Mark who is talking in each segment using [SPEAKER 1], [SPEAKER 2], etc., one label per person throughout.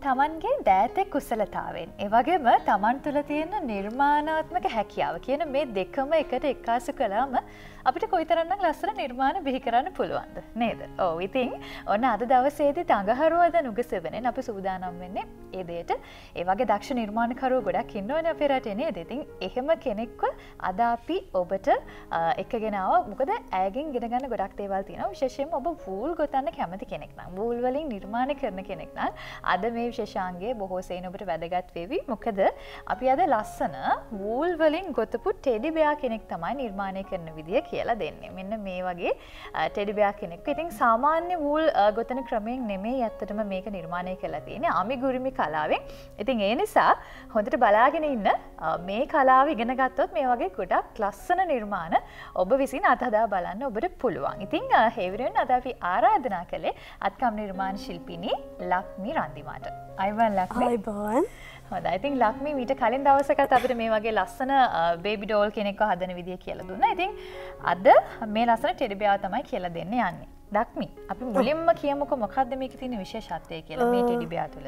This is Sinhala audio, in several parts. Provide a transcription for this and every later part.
[SPEAKER 1] තමන්ගේ දෑතෙක් කුසලතාවෙන් ඒ වගේම තමන් තුළ තියෙන නිර්මාණාත්මක හැකියාව කියන මේ දෙකම එකට එක්කාසු කළාම අපිට කොයිතරම්නම් ලස්සන නිර්මාණ බිහි කරන්න පුළුවන්ද නේද? ඔව් ඉතින් ඔන්න අද දවසේදී තඟහරුවද නුගසෙවණෙන් අපි සූදානම් වෙන්නේ ඒ දෙයට. ඒ වගේ දක්ෂ නිර්මාණකරුවෝ ගොඩක් ඉන්නවනේ අපේ රටේ නේද? ඉතින් එහෙම කෙනෙක්ව අද අපි ඔබට එක්කගෙන ආවා. මොකද ඇයගෙන් ඉගෙන ගන්න ගොඩක් දේවල් තියෙනවා. විශේෂයෙන්ම ඔබ වූල් ගොතන්න කැමති කෙනෙක් නම් වූල් වලින් නිර්මාණය කරන කෙනෙක් නම් අද මේ විශේෂාංගය බොහෝ සෙයින් ඔබට වැදගත් වේවි. මොකද අපි අද ලස්සන වූල් වලින් ගොතපු ටෙඩි බෙයා කෙනෙක් තමයි නිර්මාණය කරන විදිය කියලා දෙන්නේ. මෙන්න මේ වගේ ටෙඩි බෙයා කෙනෙක්. ඉතින් සාමාන්‍ය වූල් ගොතන ක්‍රමයෙන් නෙමෙයි ඇත්තටම මේක නිර්මාණය කරලා තියෙන්නේ. අමිගුරුමි කලාවෙන්. ඉතින් ඒ නිසා හොඳට බලාගෙන ඉන්න මේ කලාව ඉගෙන ගත්තොත් මේ වගේ ගොඩක් ලස්සන නිර්මාණ ඔබ විසින් අතහදා බලන්න ඔබට පුළුවන්. ඉතින් හේවිරෙන් අද අපි ආරාධනා කළේ අත්කම් නිර්මාණ ශිල්පිනී ලක්මී රන්දිමාට. අයවන් ලක්මී.
[SPEAKER 2] අයවන්.
[SPEAKER 1] හොඳයි. ඉතින් ලක්මී මීට කලින් දවසකත් අපිට මේ වගේ ලස්සන බේබි ඩෝල් කෙනෙක්ව හදන විදිය කියලා දුන්නා. ඉතින් අද මේ ලස්සන ටෙඩි බෙයා තමයි කියලා දෙන්න යන්නේ. ලක්මී අපි මුලින්ම කියමුකෝ මොකක්ද මේකේ තියෙන විශේෂත්වය කියලා මේ ටෙඩි බෙයා තුළ.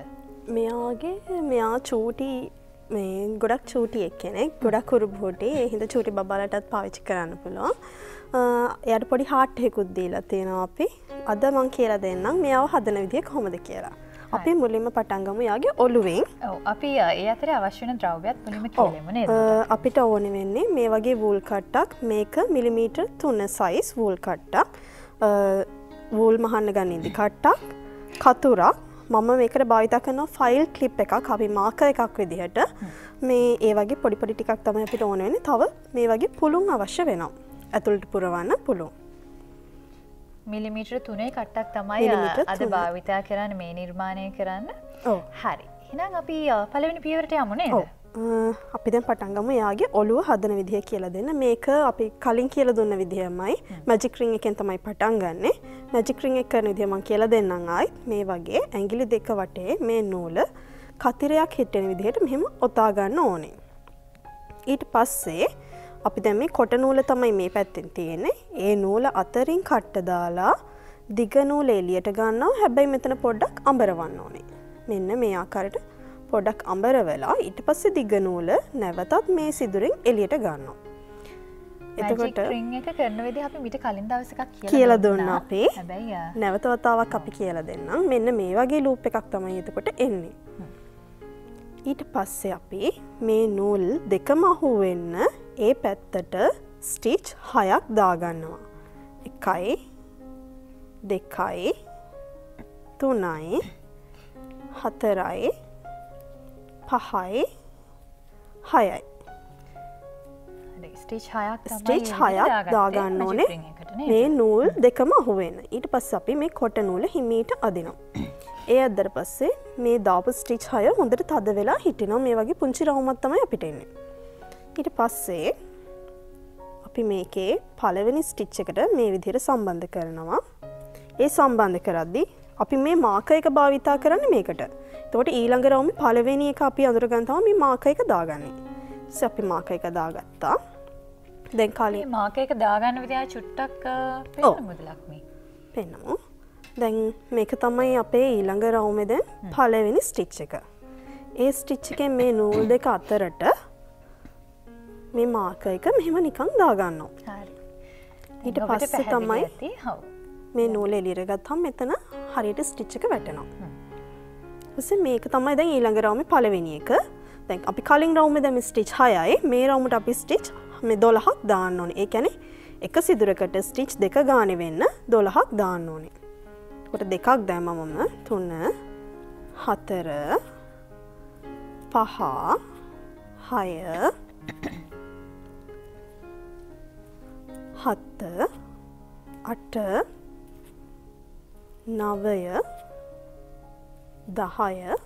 [SPEAKER 2] මෙයා චූටි මේ ගොඩක් චූටි එක්කෙනෙක්. ගොඩක් කුරුබෝටි. ඒ හින්දා චූටි බබාලටත් පාවිච්චි කරන්න පුළුවන්. එයාට පොඩි හાર્ට් එකකුත් දීලා තියෙනවා අපි. අද මම කියලා දෙන්නම් මෙයාව හදන විදිය කොහොමද කියලා. අපි මුලින්ම පටන් ගමු යාගේ ඔළුවෙන්.
[SPEAKER 1] ඔව් අපි ඒ අතරේ අවශ්‍ය වෙන ද්‍රව්‍යත් මුලින්ම කියලෙමු නේද?
[SPEAKER 2] අපිට ඕනේ වෙන්නේ මේ වගේ වූල් කට්ටක්. මේක මිලිමීටර් 3 සයිස් වූල් කට්ටක්. වූල් මහන්න ගන්න ඉදි කට්ටක්. කතුරක්. මම මේකට භාවිතා කරන ෆයිල් ක්ලිප් එකක්. අපි මාකර් එකක් විදිහට මේ ඒ වගේ පොඩි පොඩි ටිකක් තමයි අපිට ඕන වෙන්නේ. තව මේ වගේ පුළුන් අවශ්‍ය වෙනවා. ඇතුළට පුරවන්න පුළුවන්.
[SPEAKER 1] මිලිමීටර් 3 කට්ටක් තමයි අද භාවිතා කරන්නේ මේ නිර්මාණය කරන්න.
[SPEAKER 2] ඔව්.
[SPEAKER 1] හරි. එහෙනම් අපි පළවෙනි පියවරට යමු නේද?
[SPEAKER 2] අපි දැන් පටන් ගමු යාගේ ඔළුව හදන විදිය කියලා දෙන්න. මේක අපි කලින් කියලා දුන්න විදියමයි මැජික් රින් එකෙන් තමයි පටන් ගන්නෙ. මැජික් රින් එක කරන විදිය මම කියලා දෙන්නම් ආයි. මේ වගේ ඇඟිලි දෙක වටේ මේ නූල කතිරයක් හිටෙන විදිහට මෙහෙම ඔතා ගන්න ඕනේ. ඊට පස්සේ අපි දැන් මේ කොට නූල තමයි මේ පැත්තෙන් තියෙන්නේ. ඒ නූල අතරින් කට්ට දාලා දිග නූල එළියට ගන්නවා. හැබැයි මෙතන පොඩ්ඩක් අඹරවන්න ඕනේ. මෙන්න මේ ආකාරයට පොඩ්ඩක් අඹරවලා ඊට පස්සේ දිග නූල නැවතත් මේ සිදුරින් එළියට ගන්නවා.
[SPEAKER 1] එතකොට රින් එක කරන විදිහ අපි මීට කලින් දවසකක්
[SPEAKER 2] කියලා දුන්නා අපි.
[SPEAKER 1] හැබැයි
[SPEAKER 2] නැවත වතාවක් අපි කියලා දෙන්නම්. මෙන්න මේ වගේ ලූප් එකක් තමයි එතකොට එන්නේ. ඊට පස්සේ අපි මේ නූල් දෙකම අහු වෙන්න ඒ පැත්තට ස්ටිච් 6ක් දාගන්නවා. 1යි 2යි 3යි 4යි 5යි 6යි.
[SPEAKER 1] ස්ටිච් 6ක් තමයි
[SPEAKER 2] ස්ටිච් 6ක් දාගන්න ඕනේ. මේ නූල් දෙකම අහු වෙන්න. ඊට පස්සේ අපි මේ කොට නූල හිමීට අදිනවා. ඒ අද්දර පස්සේ මේ දාපු ස්ටිච් 6 හොඳට තද වෙලා හිටිනවා. මේ වගේ පුංචි රවුමක් තමයි අපිට එන්නේ. ඊට පස්සේ අපි මේකේ පළවෙනි ස්ටිච් එකට මේ විදිහට සම්බන්ධ කරනවා. ඒ සම්බන්ධ කරද්දී අපි මේ මාකර් එක භාවිතා කරන්නේ මේකට. එතකොට ඊළඟ රවුමේ පළවෙනි එක අපි අඳුර ගන්න තමයි මේ මාකර් එක දාගන්නේ. ඊට අපි මාකර් එක දාගත්තා. දැන් කලින්
[SPEAKER 1] මේ මාකර් එක දාගන්න විදිය චුට්ටක් පෙන්නමුද ලක්මී?
[SPEAKER 2] පෙන්නමු. දැන් මේක තමයි අපේ ඊළඟ රවුමේ දැන් පළවෙනි ස්ටිච් එක. ඒ ස්ටිච් එකෙන් මේ නූල් දෙක අතරට මේ මාකර් එක මෙහෙම නිකන් දාගන්නවා.
[SPEAKER 1] හරි.
[SPEAKER 2] ඊට පස්සේ තමයි මේ නූල එළියට ගත්තාම මෙතන හරියට ස්ටිච් එක වැටෙනවා. ඊපස්සේ මේක තමයි දැන් ඊළඟ රවුමේ පළවෙනි එක. දැන් අපි කලින් රවුමේ දැන් ස්ටිච් 6යි. මේ රවුමට අපි ස්ටිච් මේ 12ක් දාන්න ඕනේ. ඒ කියන්නේ එක සිදුරකට ස්ටිච් දෙක ගානේ වෙන්න 12ක් දාන්න ඕනේ. කොට දෙකක් දැම්මම 3 4 5 6 7 8 9 10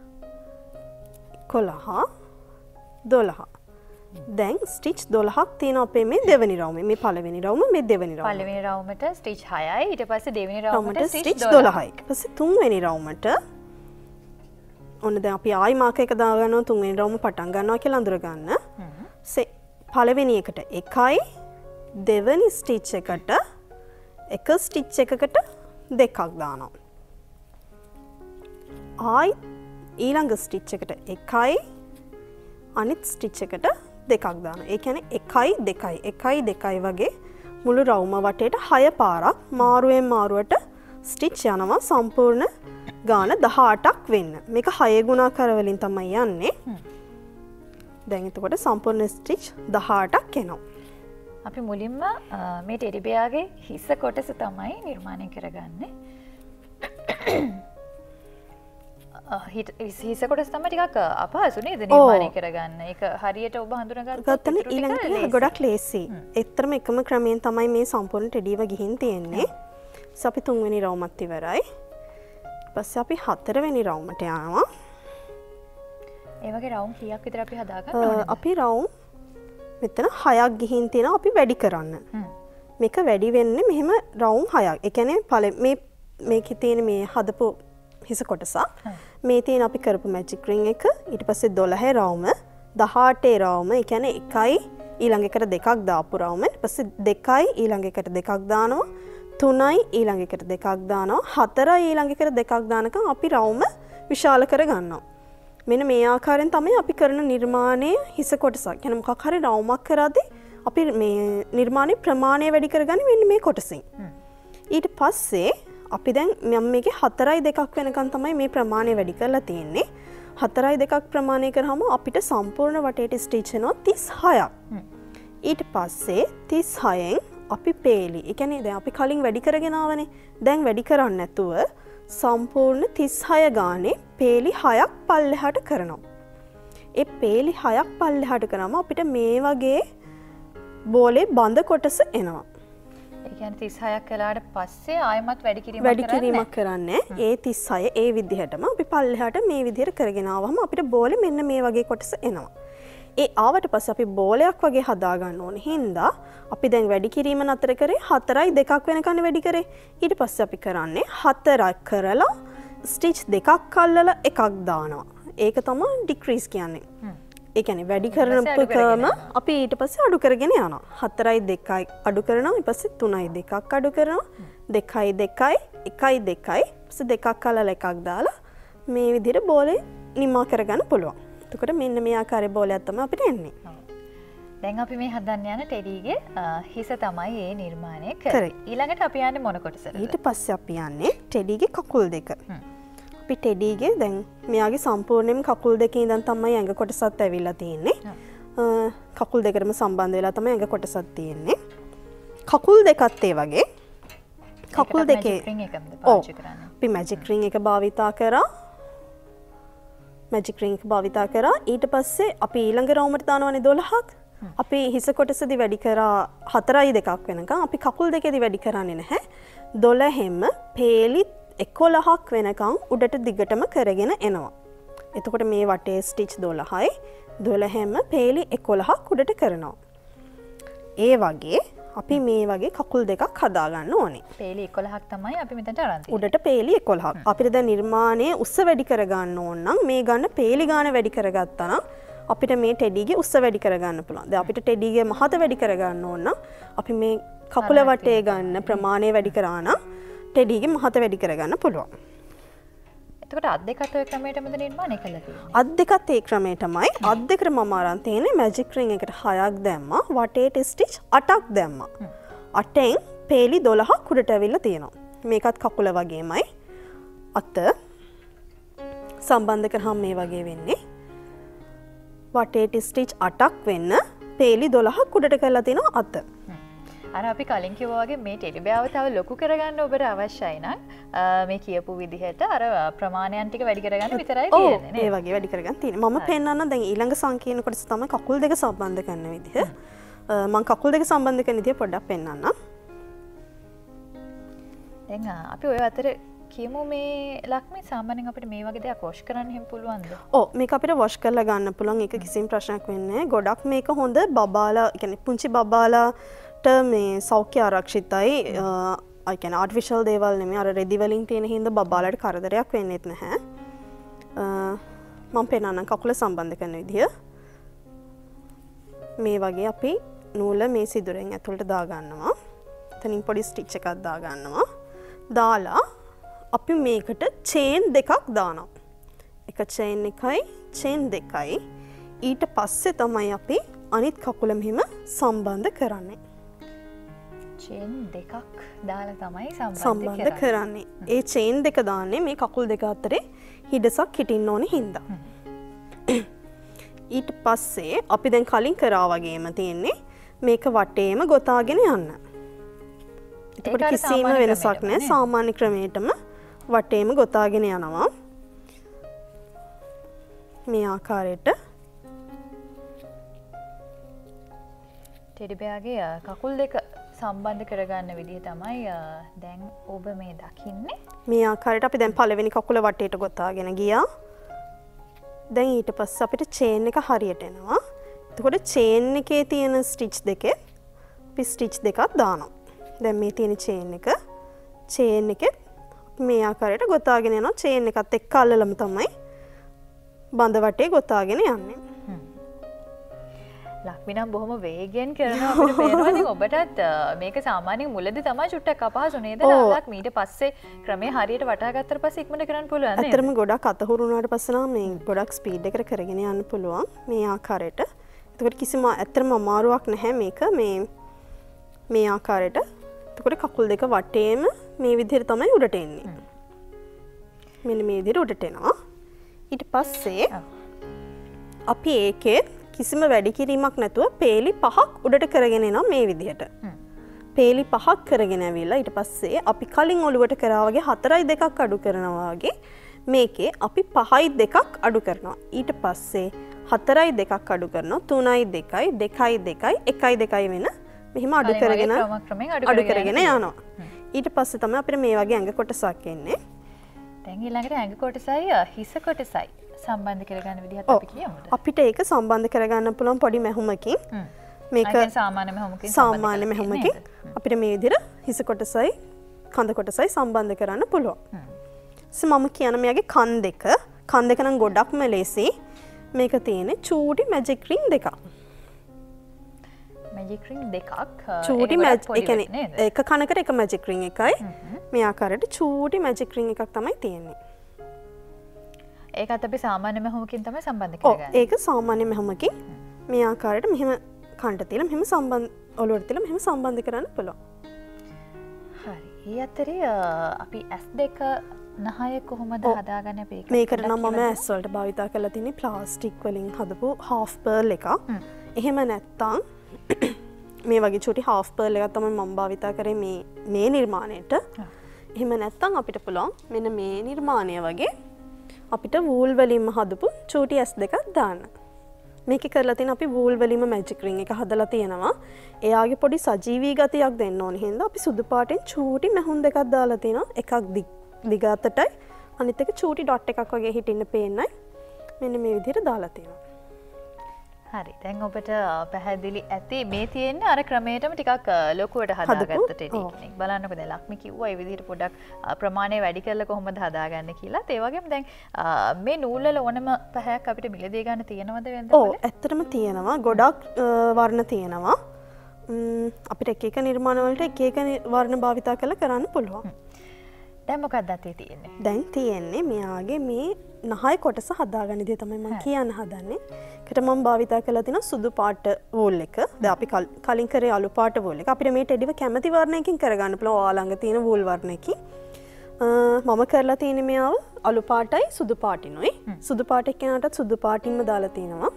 [SPEAKER 2] 11 12 දැන් ස්ටිච් 12ක් තියෙනවා අපේ මේ දෙවෙනි රවුමේ. මේ පළවෙනි රවුම මේ දෙවෙනි රවුම.
[SPEAKER 1] පළවෙනි රවුමට ස්ටිච් 6යි. ඊට පස්සේ දෙවෙනි රවුමට ස්ටිච්
[SPEAKER 2] 12යි. ඊට පස්සේ තුන්වෙනි රවුමට ඔන්න දැන් අපි ආයි මාකර් එක දාගන්නවා තුන්වෙනි රවුම පටන් ගන්නවා කියලා අඳුර ගන්න. පළවෙනි එකට 1යි දෙවෙනි ස්ටිච් එකට එක ස්ටිච් එකකට දෙකක් දානවා. ආයි ඊළඟ ස්ටිච් එකට එකයි අනිත් ස්ටිච් එකට දෙකක් දානවා. ඒ කියන්නේ එකයි දෙකයි එකයි දෙකයි වගේ මුළු රවුම වටේට 6 පාරක් මාරුවෙන් මාරුවට ස්ටිච් යනවා සම්පූර්ණ ගාන 18ක් වෙන්න. මේක 6 ගුණාකාර වලින් තමයි යන්නේ. දැන් එතකොට සම්පූර්ණ ස්ටිච් 18ක් එනවා.
[SPEAKER 1] අපි මුලින්ම මේ ටෙඩි බෙයාගේ හිස කොටස තමයි නිර්මාණය කරගන්නේ. හිස කොටස තමයි ටිකක් අපහසු නේද නිර්මාණය කරගන්න. ඒක හරියට ඔබ හඳුනාගත්තොත්
[SPEAKER 2] ඊළඟට ගොඩක් ලේසි. ඒතරම එකම ක්‍රමයෙන් තමයි මේ සම්පූර්ණ ටෙඩිව ගිහින් තියෙන්නේ. ඊට අපි 3 වෙනි රවුමත් ඉවරයි. ඊපස්සේ අපි 4 වෙනි රවුමට යනවා.
[SPEAKER 1] ඒ වගේ රවුම් කීයක් විතර අපි හදාගන්න ඕනද?
[SPEAKER 2] අපි රවුම් මෙතන 6ක් ගිහින් තියෙනවා අපි වැඩි කරන්න. මේක වැඩි වෙන්නේ මෙහෙම රවුම් 6ක්. ඒ කියන්නේ මේකේ තියෙන මේ හදපු හිස කොටසක්. මේ තියෙන අපි කරපු මැජික් රින් එක ඊට පස්සේ 12 රවුම 18 රවුම ඒ කියන්නේ එකයි ඊළඟ එකට දෙකක් දාපු රවුම ඊට පස්සේ දෙකයි ඊළඟ එකට දෙකක් දානවා 3යි ඊළඟ එකට දෙකක් දානවා 4යි ඊළඟ එකට දෙකක් දානකම් අපි රවුම විශාල කර ගන්නවා. මෙන්න මේ ආකාරයෙන් තමයි අපි කරන නිර්මාණයේ හිස කොටසක්. يعني මොකක් හරි රවුමක් කරද්දී අපි මේ නිර්මාණයේ ප්‍රමාණය වැඩි කරගන්නේ මෙන්න මේ කොටසින්. ඊට පස්සේ අපි දැන් මම මේකේ 4යි 2ක් වෙනකන් තමයි මේ ප්‍රමාණය වැඩි කරලා තියෙන්නේ. 4යි 2ක් ප්‍රමාණය කරාම අපිට සම්පූර්ණ වටේට ස්ටිච් වෙනවා 36ක්. ඊට පස්සේ 36න් අපි පේලි. ඒ කියන්නේ දැන් අපි කලින් වැඩි කරගෙන ආවනේ. දැන් වැඩි කරන්නේ නැතුව සම්පූර්ණ 36 ගානේ පේලි 6ක් පල්ලෙහාට කරනවා. ඒ පේලි 6ක් පල්ලෙහාට කරාම අපිට මේ වගේ බෝලේ බඳ කොටස එනවා.
[SPEAKER 1] ඒ කියන්නේ 36ක් කළාට පස්සේ ආයෙමත් වැඩි
[SPEAKER 2] කිරීමක් කරන්නේ. ඒ 36 ඒ විදිහටම අපි පල්ලෙහාට මේ විදිහට කරගෙන ආවම අපිට බෝලේ මෙන්න මේ වගේ කොටස එනවා. ඒ ආවට පස්සේ අපි බෝලයක් වගේ හදා ගන්න ඕනේ. හින්දා අපි දැන් වැඩි කිරීම නතර කරේ 4යි 2ක් වෙනකන් වැඩි කරේ. ඊට පස්සේ අපි කරන්නේ 4ක් කරලා ස්ටිච් දෙකක් අල්ලලා එකක් දානවා. ඒක තමයි ඩික්‍රීස් කියන්නේ. ඒ කියන්නේ වැඩි කරනපුකම අපි ඊට පස්සේ අඩු කරගෙන යනවා. 4යි 2යි අඩු කරනවා. ඊට පස්සේ 3යි 2ක් අඩු කරනවා. 2යි 2යි 1යි 2යි ඊපස්සේ දෙකක් අල්ලලා එකක් දාලා මේ විදිහට බෝලේ නිමා කරගන්න පුළුවන්. එතකොට මෙන්න මේ ආකාරයේ බෝලයක් තමයි අපිට එන්නේ.
[SPEAKER 1] දැන් අපි මේ හදන්න යන ටෙඩිගේ හිස තමයි මේ නිර්මාණය කරන්නේ. ඊළඟට අපි යන්නේ මොන කොටසටද?
[SPEAKER 2] ඊට පස්සේ අපි යන්නේ ටෙඩිගේ කකුල් දෙක. අපි ටෙඩිගේ දැන් මෙයාගේ සම්පූර්ණයෙන්ම කකුල් දෙකේ ඉඳන් තමයි ඇඟ කොටසත් ඇවිල්ලා තියෙන්නේ. කකුල් දෙකටම සම්බන්ධ වෙලා තමයි ඇඟ කොටසත් තියෙන්නේ. කකුල් දෙකත් ඒ වගේ. කකුල් දෙකේ අපි මැජික් රින් එක භාවිතා කරා. මැජික් රින් එක භාවිතා කරා. ඊට පස්සේ අපි ඊළඟ රවුමට දානවනේ 12ක්. අපි හිස කොටසදී වැඩි කරා 4යි 2ක් වෙනකන්. අපි කකුල් දෙකේදී වැඩි කරන්නේ නැහැ. 12ෙම පේලි 11ක් වෙනකන් උඩට දිගටම කරගෙන එනවා. එතකොට මේ වටේ ස්ටිච් 12යි 12ෙම පේලි 11ක් උඩට කරනවා. ඒ වගේ අපි මේ වගේ කකුල් දෙකක් හදා ගන්න ඕනේ.
[SPEAKER 1] පේලි 11ක් තමයි අපි මෙතනට අරන් තියෙන්නේ.
[SPEAKER 2] උඩට පේලි 11ක්. අපිට දැන් නිර්මාණයේ උස්ස වැඩි කර ගන්න ඕන නම් මේ ගන්න පේලි ගාන වැඩි කරගත්තා නම් අපිට මේ ටෙඩිගේ උස්ස වැඩි කරගන්න පුළුවන්. දැන් අපිට ටෙඩිගේ මහත වැඩි කරගන්න ඕන නම් අපි මේ කකුල වටේ ගන්න ප්‍රමාණය වැඩි කරා නම් ටෙඩිගේ මහත වැඩි කරගන්න පුළුවන්.
[SPEAKER 1] එතකොට අත් දෙකත් ඔය ක්‍රමයටමද නිර්මාණය කළා තියෙන්නේ?
[SPEAKER 2] අත් දෙකත් ඒ ක්‍රමයටමයි. අත් දෙකට මම අරන් තියෙන්නේ මැජික් රින් එකට 6ක් දැම්මා. වටේට ස්ටිච් 8ක් දැම්මා. 8ෙන් පේලි 12ක් උඩට ඇවිල්ලා තියෙනවා. මේකත් කකුල වගේමයි. අත සම්බන්ධ කරාම මේ වගේ වෙන්නේ. වටේට ස්ටිච් 8ක් වෙන්න පේලි 12ක් උඩට කරලා තියෙනවා අත.
[SPEAKER 1] අර අපි කලින් කිව්වා වගේ මේ ටෙඩි බෙයාව තව ලොකු කරගන්න ඔබට අවශ්‍යයි නම් මේ කියපු විදිහට අර ප්‍රමාණයන් ටික වැඩි කරගන්න විතරයි තියෙන්නේ නේ.
[SPEAKER 2] ඒ වගේ වැඩි කරගන්න තියෙන්නේ. මම පෙන්නන්න දැන් ඊළඟ සංකීර්ණ කොටස තමයි කකුල් දෙක සම්බන්ධ කරන විදිහ. මම කකුල් දෙක සම්බන්ධ කරන විදිහ පොඩ්ඩක් පෙන්නන්නම්.
[SPEAKER 1] දැන් අපි ඔය අතර කියමු මේ ලක්මී සාමාන්‍යයෙන් අපිට මේ වගේ දෙයක් වොෂ් කරන්න එහෙම පුළුවන්ද?
[SPEAKER 2] ඔව් මේක අපිට වොෂ් කරලා ගන්න පුළුවන්. ඒක කිසිම ප්‍රශ්නයක් වෙන්නේ නැහැ. ගොඩක් මේක හොඳ බබාලා, කියන්නේ පුංචි බබාලා මේ සෞඛ්‍ය ආරක්ෂිතයි. I can artificial දේවල් නෙමෙයි. අර රෙදි වලින් තියෙන හින්දා බබාලට කරදරයක් වෙන්නේත් නැහැ. මම පෙන්නන්නම් කකුල සම්බන්ධ කරන විදිය. මේ වගේ අපි නූල මේ සිදුරෙන් ඇතුළට දා ගන්නවා. එතනින් පොඩි ස්ටිච් එකක් දා ගන්නවා. දාලා අපි මේකට චේන් දෙකක් දානවා. එක චේන් එකයි චේන් දෙකයි ඊට පස්සේ තමයි අපි අනිත් කකුල මෙහෙම සම්බන්ධ කරන්නේ.
[SPEAKER 1] චේන් දෙකක් දාලා තමයි
[SPEAKER 2] සම්බන්ධ කරන්නේ. ඒ චේන් දෙක දාන්නේ මේ කකුල් දෙක අතරේ හිඩසක් හිටින්න ඕනේ හින්දා. ඊට පස්සේ අපි දැන් කලින් කරා වගේම තියෙන්නේ මේක වටේම ගොතාගෙන යන්න. එතකොට කිසිම වෙනසක් නැහැ. සාමාන්‍ය ක්‍රමයටම වටේම ගොතාගෙන යනවා. මේ ආකාරයට
[SPEAKER 1] ටෙඩි බෑගේ කකුල් දෙක සම්බන්ධ කරගන්න විදිහ තමයි දැන් ඔබ මේ දකින්නේ.
[SPEAKER 2] මේ ආකාරයට අපි දැන් පළවෙනි කකුල වටේට ගොතාගෙන ගියා. දැන් ඊට පස්සේ අපිට චේන් එක හරියට එනවා. එතකොට චේන් එකේ තියෙන ස්ටිච් දෙකේ අපි ස්ටිච් දෙකක් දානවා. දැන් මේ තියෙන චේන් එකේ මේ ආකාරයට ගොතාගෙන යනවා. චේන් එකත් එක්ක අල්ලලම තමයි බඳ වටේ ගොතාගෙන යන්නේ.
[SPEAKER 1] ලක්මිනම් බොහොම වේගෙන් කරනවා අපිට පේනවා. ඉතින් ඔබටත් මේක සාමාන්‍යයෙන් මුලදී තමයි චුට්ටක් අපහසු නේද? නාලක් ඊට පස්සේ ක්‍රමයේ හරියට වටහා ගත්තට පස්සේ ඉක්මනට කරන්න පුළුවන් නේද?
[SPEAKER 2] ඇත්තටම ගොඩක් අතහුරු වුණාට පස්සේ නම් මේ ගොඩක් ස්පීඩ් එකකට කරගෙන යන්න පුළුවන් මේ ආකාරයට. එතකොට කිසිම ඇත්තටම අමාරුවක් නැහැ මේක මේ ආකාරයට. එතකොට කකුල් දෙක වටේම මේ විදිහට තමයි උඩට එන්නේ. මෙන්න මේ විදිහට උඩට එනවා. ඊට පස්සේ අපි ඒකේ කිසිම වැඩි කිරීමක් නැතුව පේලි 5ක් උඩට කරගෙන එනවා මේ විදිහට. පේලි 5ක් කරගෙන ඇවිල්ලා ඊට පස්සේ අපි කලින් ඔලුවට කරා වගේ 4යි 2ක් අඩු කරනවා වගේ මේකේ අපි 5යි 2ක් අඩු කරනවා. ඊට පස්සේ 4යි 2ක් අඩු කරනවා 3යි 2යි 2යි 2යි 1යි 2යි වෙන මෙහිම අඩු කරගෙන යනවා. ඊට පස්සේ තමයි අපිට මේ වගේ ඇඟ කොටසක් එන්නේ.
[SPEAKER 1] දැන් ඊළඟට ඇඟ කොටසයි හිස කොටසයි සම්බන්ධ කරගන්න විදිහත් අපි කියමුද?
[SPEAKER 2] අපිට ඒක සම්බන්ධ කරගන්න පුළුවන් පොඩි මැහුමකින්. මේක
[SPEAKER 1] සාමාන්‍ය
[SPEAKER 2] මැහුමකින් අපිට මේ විදිහට හිස කොටසයි කඳ කොටසයි සම්බන්ධ කරන්න පුළුවන්. මම කියන මෙයාගේ කන් දෙක නම් ගොඩක්ම ලේසි. මේක තියෙන්නේ චූටි මැජික් රින් දෙකක්.
[SPEAKER 1] මැජික් රින් දෙකක්
[SPEAKER 2] චූටි එක කනකට එක මැජික් රින් එකයි. මේ ආකාරයට චූටි මැජික් රින් එකක් තමයි තියෙන්නේ.
[SPEAKER 1] ඒකත් අපි සාමාන්‍ය මැහුමකින් තමයි සම්බන්ධ කරගන්නේ.
[SPEAKER 2] ඒක සාමාන්‍ය මැහුමකින් මේ ආකාරයට මෙහෙම කන්ට තියලා මෙහෙම ඔලුවට තියලා මෙහෙම සම්බන්ධ කරන්න පුළුවන්.
[SPEAKER 1] හරි. ඊ අතරේ අපි S2 නහය කොහොමද හදාගන්නේ අපි ඒක?
[SPEAKER 2] මේකට නම් මම S වලට භාවිතා කරලා තියෙන්නේ ප්ලාස්ටික් වලින් හදපු half pearl එකක්. එහෙම නැත්තම් මේ වගේ චූටි half pearl එකක් තමයි මම භාවිතා කරේ මේ නිර්මාණයට. එහෙම නැත්තම් අපිට පුළුවන් මෙන්න මේ නිර්මාණය වගේ අපිට වූල් වලින්ම හදපු චූටි S2ක් දාන්න. මේක කරලා තියෙන අපි වූල් වලින්ම මැජික් රින් එක හදලා තියෙනවා. එයාගේ පොඩි සජීවී ගතියක් දෙන්න ඕනේ හින්දා අපි සුදු පාටෙන් චූටි මැහුම් දෙකක් දාලා තියෙනවා. එකක් දිග අතටයි අනිත් එක චූටි ඩොට් එකක් වගේ හිටින්න පේන්නයි. මෙන්න මේ විදිහට දාලා තියෙනවා.
[SPEAKER 1] හරි. දැන් ඔබට පැහැදිලි ඇති මේ තියෙන්නේ අර ක්‍රමයටම ටිකක් ලොකුවට හදාගත්ත ටෙඩි කෙනෙක්. බලන්නකෝ දැන් ලක්මි කිව්වා ඒ විදිහට පොඩක් ප්‍රමාණය වැඩි කරලා කොහොමද හදාගන්නේ කියලා. ඒ වගේම දැන් මේ නූල් වල ඕනම පැහැයක් අපිට මිලදී ගන්න තියෙනවද වෙනද?
[SPEAKER 2] ඔව් ඇත්තටම තියෙනවා. ගොඩක් වර්ණ තියෙනවා. අපිට එක එක නිර්මාණ වලට එක එක වර්ණ භාවිතා කරලා කරන්න පුළුවන්.
[SPEAKER 1] දැන් මොකක්ද අතේ තියෙන්නේ?
[SPEAKER 2] දැන් තියෙන්නේ මෙයාගේ මේ නහය කොටස හදාගන්න දේ තමයි මම කියන්න හදන්නේ. ඒකට මම භාවිතා කරලා තියෙන සුදු පාට වූල් එක. දැන් අපි කලින් කරේ අලු පාට වූල් එක. අපිට මේ ටෙඩිව කැමති වර්ණයකින් කරගන්න පුළුවන්. ඔයා ළඟ තියෙන වූල් වර්ණයකින්. මම කරලා තියෙන්නේ මෙයාව අලු පාටයි සුදු පාටිනුයි. සුදු පාට එක්කෙනාටත් සුදු පාටින්ම දාලා තියෙනවා.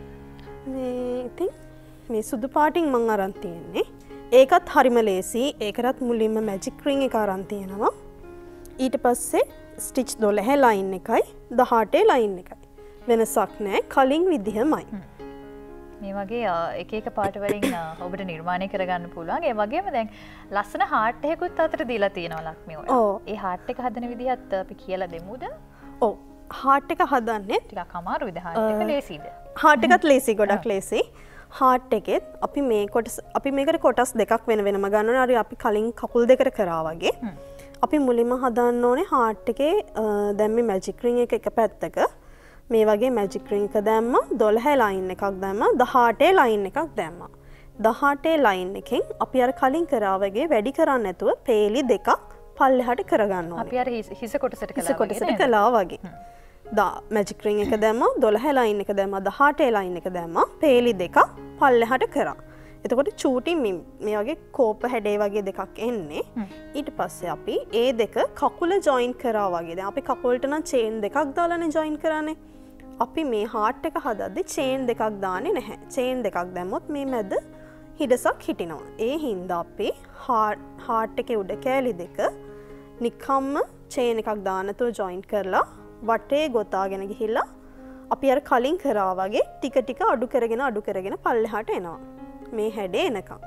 [SPEAKER 2] මේ ඉතින් මේ සුදු පාටින් මම අරන් තියෙන්නේ. ඒකත් හරිම ලේසි. ඒකටත් මුලින්ම මැජික් රින් එක අරන් තියෙනවා. ඊට පස්සේ ස්ටිච් 12 ලයින් එකයි 18 ලයින් එකයි. වෙනසක් නැහැ. කලින් විදිහමයි.
[SPEAKER 1] මේ වගේ එක එක පාට වලින් ඔබට නිර්මාණය කරගන්න පුළුවන්. ඒ වගේම දැන් ලස්සන හાર્ට් එකකුත් අතට දීලා තියෙනවා ලක්මී ඔය. ඒ හાર્ට් එක හදන විදිහත් අපි කියලා දෙමුද?
[SPEAKER 2] ඔව්. හાર્ට් එක හදන්නේ
[SPEAKER 1] ටිකක් අමාරුයිද? හાર્ට් එක ලේසිද?
[SPEAKER 2] හાર્ට් එකත් ලේසි, ගොඩක් ලේසි. හાર્ට් එකෙත් අපි මේකට කොටස් දෙකක් වෙන වෙනම ගන්න ඕනේ. අපි කලින් කකුල් දෙකට කරා වගේ. අපි මුලින්ම හදන්න ඕනේ හાર્ට් එකේ දැන් මේ මැජික් රින් එක පැත්තක මේ වගේ මැජික් රින් එක දැම්මා 12 ලයින් එකක් දැම්මා 18 ලයින් එකක් දැම්මා 18 ලයින් එකෙන් අපි අර කලින් කරා වගේ වැඩි කරන්නේ නැතුව පේලි දෙකක් පල්ලෙහාට කරගන්න ඕනේ.
[SPEAKER 1] අපි අර හිස කොටසට කළා
[SPEAKER 2] කළා වගේ. මැජික් රින් එක දැම්මා 12 ලයින් එක දැම්මා 18 ලයින් එක දැම්මා පේලි දෙකක් පල්ලෙහාට කරා. එතකොට චූටි මේ වගේ කෝප හැඩේ වගේ දෙකක් එන්නේ. ඊට පස්සේ අපි ඒ දෙක කකුල ජොයින් කරා වගේ. දැන් අපි කකුලට නම් චේන් දෙකක් දාලානේ ජොයින් කරන්නේ. අපි මේ හાર્ට් එක හදද්දි චේන් දෙකක් දාන්නේ නැහැ. චේන් දෙකක් දැම්මොත් මේ මැද හිඩසක් හිටිනවා. ඒ හින්දා අපි හાર્ට් එකේ උඩ කෑලි දෙක නිකම්ම චේන් එකක් දාන්නතෝ ජොයින් කරලා වටේ ගොතාගෙන ගිහිල්ලා අපි අර කලින් කරා වගේ ටික ටික අඩු කරගෙන පල්ලෙහාට එනවා. මේ හැඩේ එනකම්.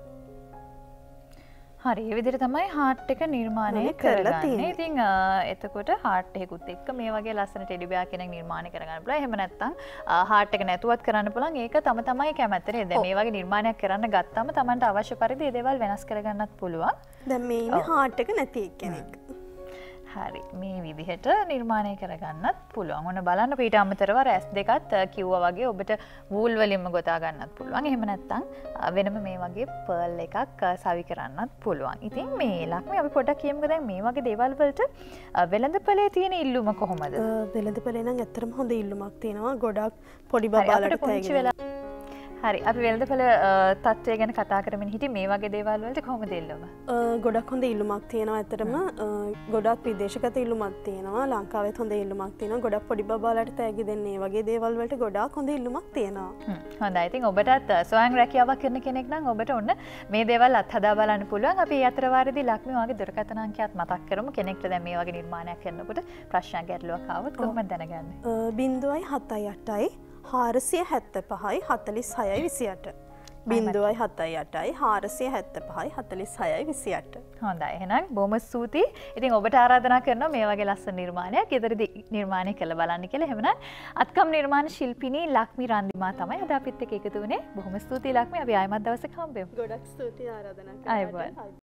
[SPEAKER 1] හරි ඒ විදිහට තමයි හાર્ට් එක නිර්මාණය කරලා තියෙන්නේ. ඉතින් එතකොට හાર્ට් එකකුත් එක්ක මේ වගේ ලස්සන ටෙඩි බෙයා කෙනෙක් නිර්මාණය කරගන්න පුළුවන්. එහෙම නැත්නම් හાર્ට් එක නැතුවත් කරන්න පුළුවන්. ඒක තම තමයි කැමැත්ත නේද? දැන් මේ වගේ නිර්මාණයක් කරන්න ගත්තාම Tamanට අවශ්‍ය පරිදි මේ දේවල් වෙනස් කරගන්නත් පුළුවන්.
[SPEAKER 2] දැන් මේ ඉන්නේ හાર્ට් එක නැති කෙනෙක්.
[SPEAKER 1] හරි මේ විදිහට නිර්මාණය කරගන්නත් පුළුවන්. ඔන්න බලන්න ඊට අමතරව ඇස් දෙකත් කිව්වා වගේ ඔබට වූල් වලින්ම ගොතා ගන්නත් පුළුවන්. එහෙම නැත්නම් වෙනම මේ වගේ පර්ල් එකක් සවි කරන්නත් පුළුවන්. ඉතින් මේ ලක්මී අපි පොඩ්ඩක් කියමුකෝ දැන් මේ වගේ දේවල් වලට වෙළඳපොලේ තියෙන ඉල්ලුම කොහොමද?
[SPEAKER 2] වෙළඳපොලේ නම් ඇත්තටම හොඳ ඉල්ලුමක් තියෙනවා. ගොඩක් පොඩි බබාලට තෑගි.
[SPEAKER 1] හරි අපි වෙළඳපොළ තත්ත්වය ගැන කතා කරමින් හිටියේ මේ වගේ දේවල් වලට කොහොමද ඉල්ලුම?
[SPEAKER 2] ගොඩක් හොඳ ඉල්ලුමක් තියෙනවා. ඇත්තටම ගොඩක් විදේශගත ඉල්ලුමක් තියෙනවා. ලංකාවෙත් හොඳ ඉල්ලුමක් තියෙනවා. ගොඩක් පොඩි බබාලට තෑගි දෙන්නේ වගේ දේවල් වලට ගොඩාක් හොඳ ඉල්ලුමක් තියෙනවා.
[SPEAKER 1] හොඳයි. ඉතින් ඔබටත් ස්වයං රැකියාවක් කරන කෙනෙක් නම් ඔබට ඔන්න මේ දේවල් අත්හදා බලන්න පුළුවන්. අපි අතර වාරදී ලක්මී වගේ දුරකථන අංකයත් මතක් කරමු. කෙනෙක්ට දැන් මේ වගේ නිර්මාණයක් කරනකොට ප්‍රශ්නයක් ගැටලුවක් ආවොත් කොහොමද දැනගන්නේ?
[SPEAKER 2] 0.78යි 475යි 46යි 28. 0.78යි 475යි 46යි 28.
[SPEAKER 1] හොඳයි. එහෙනම් බොහොම ස්තුතියි. ඉතින් ඔබට ආරාධනා කරනවා මේ වගේ ලස්සන නිර්මාණයක් ගෙදරදී නිර්මාණය කරලා බලන්න කියලා. එහෙමනම් අත්කම් නිර්මාණ ශිල්පිනී ලක්මී රන්දිමා තමයි අද අපිත් එක්ක එකතු වුණේ. බොහොම ස්තුතියි ලක්මී. අපි ආයෙමත් දවසක හම්බෙමු.
[SPEAKER 2] ගොඩක් ස්තුතියි ආරාධනා
[SPEAKER 1] කරාට.